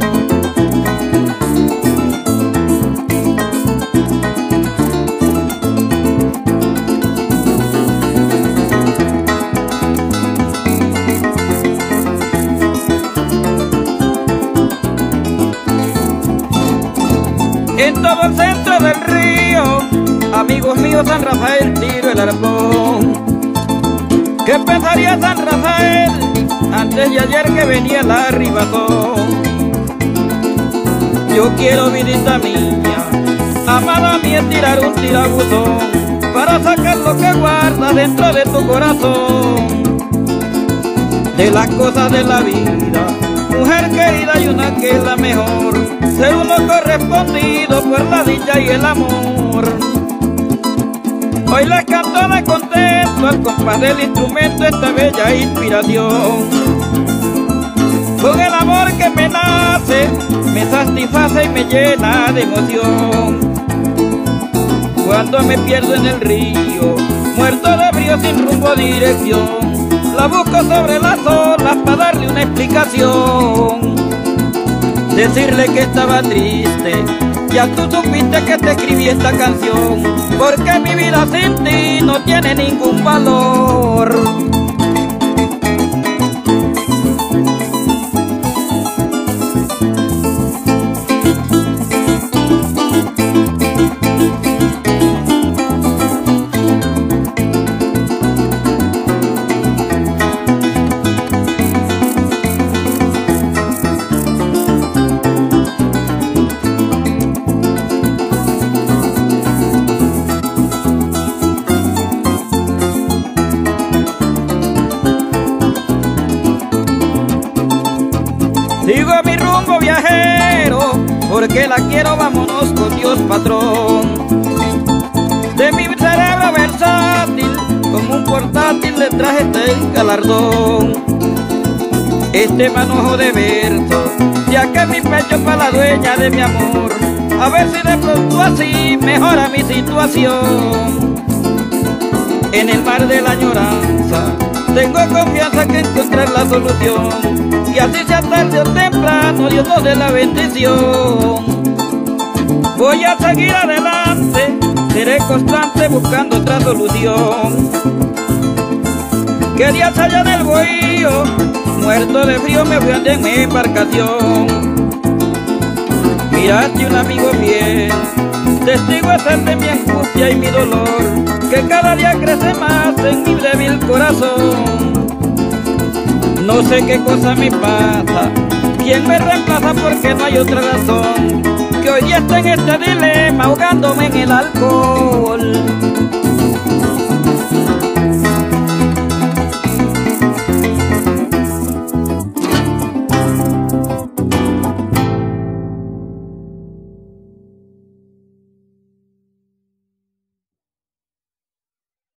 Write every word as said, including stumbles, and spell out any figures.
En todo el centro del río, amigos míos, San Rafael tiro el arpón. ¿Qué pensaría San Rafael antes de ayer que venía el arribatón? Yo quiero, vidita mía, amada mía, tirar un tirabuzón para sacar lo que guardas dentro de tu corazón. De las cosas de la vida, mujer querida, hay una que es la mejor, ser uno correspondido por la dicha y el amor. Hoy les canto de contento al compás del instrumento esta bella inspiración. Con el amor que me nace, me satisface y me llena de emoción. Cuando me pierdo en el río, muerto de frío sin rumbo o dirección, la busco sobre las olas para darle una explicación. Decirle que estaba triste, ya tú supiste que te escribí esta canción, porque mi vida sin ti no tiene ningún valor. Sigo mi rumbo viajero, porque la quiero, vámonos con Dios patrón. De mi cerebro versátil, como un portátil le traje este galardón. Este manojo de versos, ya que mi pecho para la dueña de mi amor, a ver si de pronto así mejora mi situación. En el mar de la añoranza, tengo confianza que encontrar la solución, y así sea tarde o temprano, Dios nos dé la bendición. Voy a seguir adelante, seré constante buscando otra solución. Que días allá en el bohío, muerto de frío me fui a andar en mi embarcación. Miraste un amigo fiel, testigo es el de mi angustia y mi dolor, que cada día crece más en mi débil corazón. No sé qué cosa me pasa, quién me reemplaza, porque no hay otra razón, que hoy día estoy en este dilema ahogándome en el alcohol.